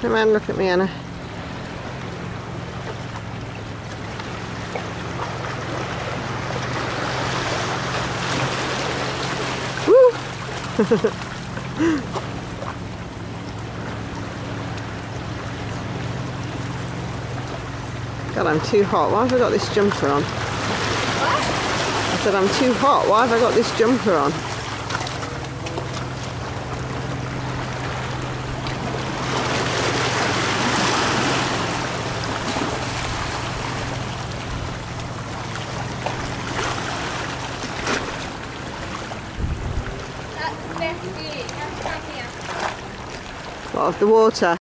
Come on, look at me, Anna. Woo! God, I'm too hot. Why have I got this jumper on? What? I said I'm too hot. Why have I got this jumper on? That's the best view. Come here. What, of the water?